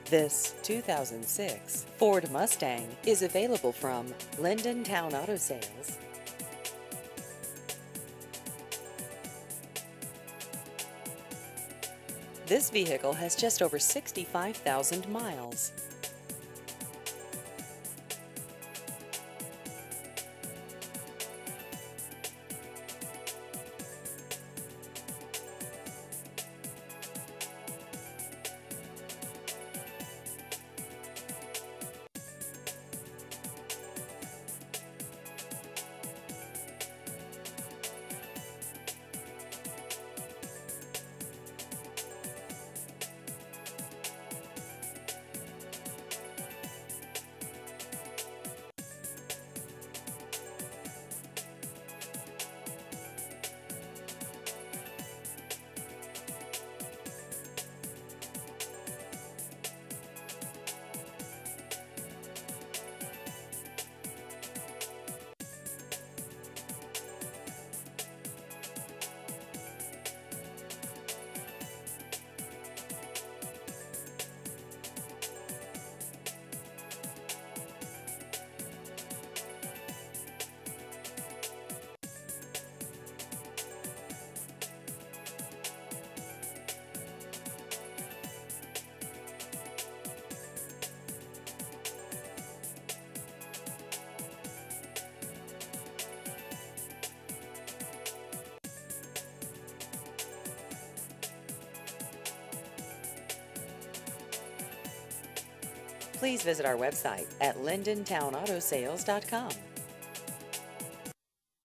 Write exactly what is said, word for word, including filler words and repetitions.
This two thousand six Ford Mustang is available from Linden Town Auto Sales. This vehicle has just over sixty-five thousand miles. Please visit our website at linden town auto sales dot com.